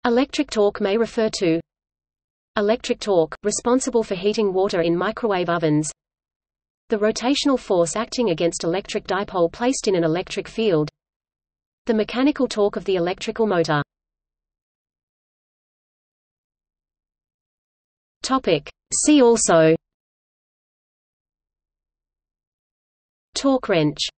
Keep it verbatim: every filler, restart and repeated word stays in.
Electric torque may refer to electric torque, responsible for heating water in microwave ovens, the rotational force acting against electric dipole placed in an electric field, the mechanical torque of the electrical motor. Topic. See also: torque wrench.